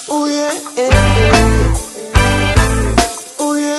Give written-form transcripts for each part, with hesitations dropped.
Oh yeah, oh yeah,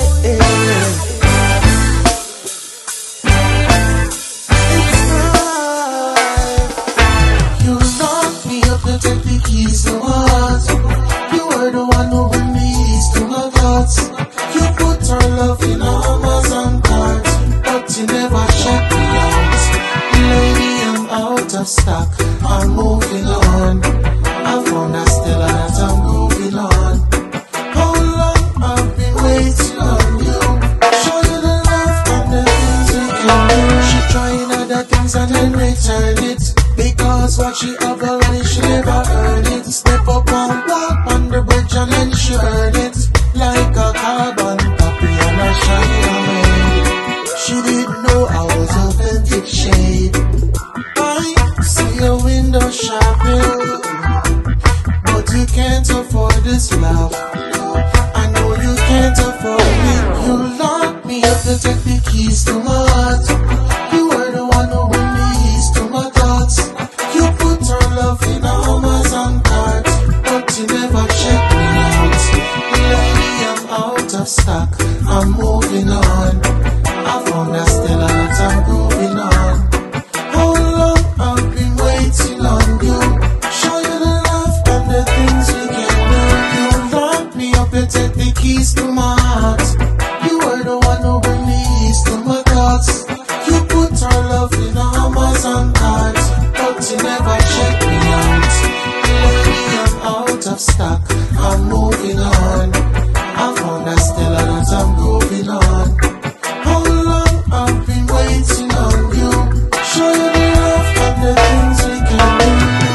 it's time. You locked me up and take the keys to my heart. You were the one who released to my thoughts. You put our love in a Amazon cart, but you never checked me out. Lady, I'm out of stock, I'm moving on. I found a Stella that I'm moving on. How long I've been waiting on you. Show you the love and the things we can do. She trying other things and then return it, because what she have already she never earned it. Step up and walk on the bridge and then she earn it, like a carbon copy and a shine away. She didn't know I was authentic shade. I see your window shopping, but you can't afford this love. I know you can't afford me. You locked me up to take the keys to my heart. You were the one who released to my thoughts. You put our love in a Amazon cart, but you never checked me out. Lady, I'm out of stock, I'm moving on. I found a Stella that I'm moving on. How long I've been waiting on you. Show you the love and the things we can do. You locked me up and take the keys to my heart. You were the one who released to my thoughts. You put our love in a Amazon cart, but you never checked me out. Lady, I'm out of stock, I'm moving on. I found a Stella that I'm moving on. How long I've been waiting on you. Show you the love and the things we can do.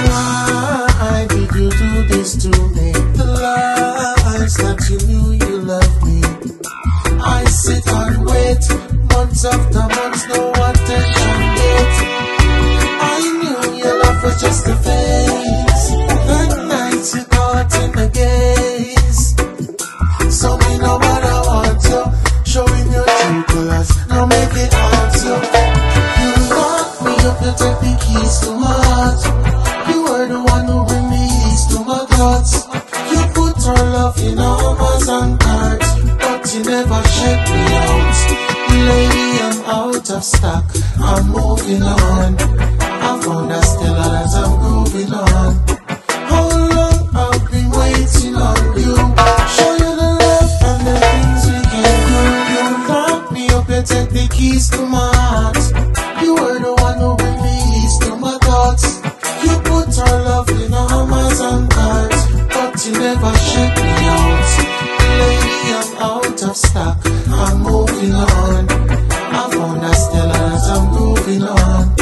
Why did you do this to me? The lies that you knew you loved me. I sit and wait, months after months, no attention yet. I knew your love was just a phase. The night you caught in the gaze. So me know what I want you, showing your true colors, now make it hard to. You locked me up to take the keys to my heart. You were the one who released to my thoughts. You put our love in a Amazon cart, but you never checked me out. Lady, I'm out of stock, I'm moving on. I found a Stella that I'm moving on. How long I've been waiting on you. Show you the love and the things we can do. You locked me up and take the keys to my heart. You were the one who released to my thoughts. You put our love in a Amazon cart, but you never checked me out. Lady, I'm out of stock, I'm moving on. I found a Stella that I'm moving on.